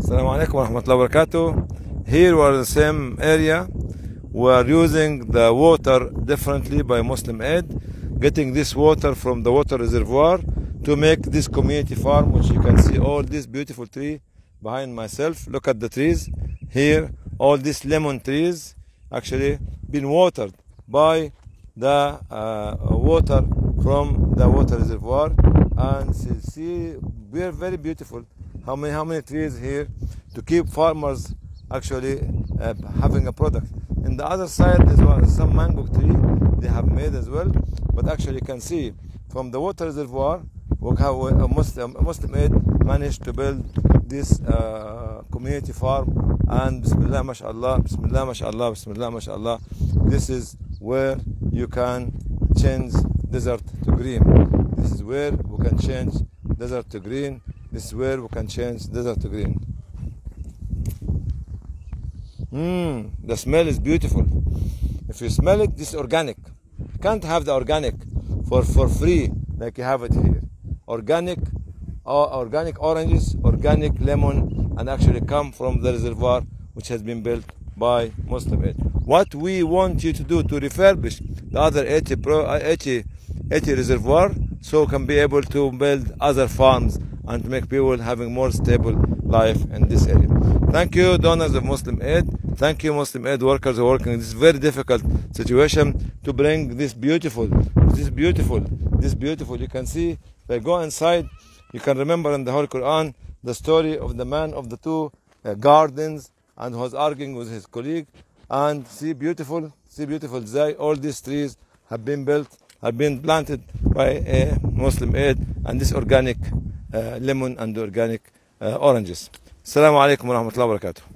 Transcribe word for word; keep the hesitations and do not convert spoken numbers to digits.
Assalamu alaikum wa rahmatullahi wa barakatuh. Here we are in the same area. We are using the water differently by Muslim Aid, getting this water from the water reservoir to make this community farm, which you can see all these beautiful trees behind myself. Look at the trees here. All these lemon trees actually been watered by the uh, water from the water reservoir, and see, see we are very beautiful. How many how many trees here to keep farmers actually uh, having a product. In the other side as well, some mango tree they have made as well. But actually, you can see from the water reservoir, how a Muslim, a Muslim Aid managed to build this uh, community farm. And Bismillah, mashallah, Bismillah, mashallah, Bismillah, mashallah. This is where you can change desert to green. This is where we can change desert to green. This is where we can change desert to green. Mmm, the smell is beautiful. If you smell it, this is organic. You can't have the organic for, for free like you have it here. Organic, uh, organic oranges, organic lemon, and actually come from the reservoir which has been built by Muslim Aid. What we want you to do to refurbish the other eighty, pro, eighty, eighty reservoir, so can be able to build other farms and to make people having more stable life in this area. Thank you, donors of Muslim Aid. Thank you, Muslim Aid workers who are working in this very difficult situation to bring this beautiful, this beautiful, this beautiful. You can see, if I go inside, you can remember in the Holy Quran the story of the man of the two uh, gardens and who was arguing with his colleague. And see beautiful, see beautiful. All these trees have been built, have been planted by a Muslim Aid, and this organic uh, lemon and organic uh, oranges. Assalamu alaikum wa rahmatullahi wa barakatuh.